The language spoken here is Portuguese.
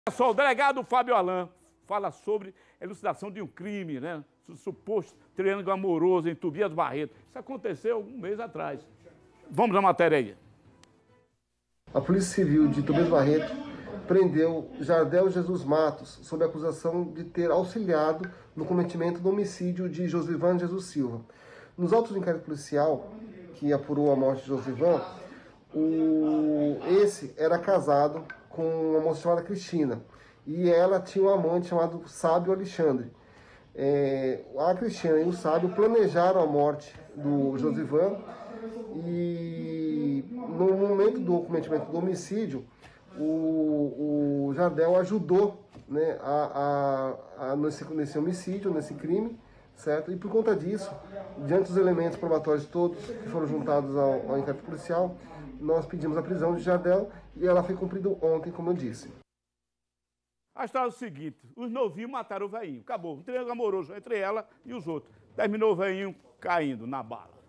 Só o delegado Fábio Alan fala sobre elucidação de um crime, né? Suposto triângulo amoroso em Tobias Barreto. Isso aconteceu um mês atrás. Vamos à matéria aí. A Polícia Civil de Tobias Barreto prendeu Jardel Jesus Matos sob a acusação de ter auxiliado no cometimento do homicídio de Josivan Jesus Silva. Nos autos de inquérito policial que apurou a morte de Josivan, esse era casado com uma moça chamada Cristina e ela tinha um amante chamado Sábio Alexandre. A Cristina e o Sábio planejaram a morte do Josivan e no momento do cometimento do homicídio o Jardel ajudou, né, nesse homicídio, nesse crime, certo? E por conta disso, diante dos elementos probatórios todos que foram juntados ao inquérito policial, nós pedimos a prisão de Jardel e ela foi cumprida ontem, como eu disse. A história é o seguinte: os novinhos mataram o velhinho. Acabou. Um triângulo amoroso entre ela e os outros. Terminou o velhinho caindo na bala.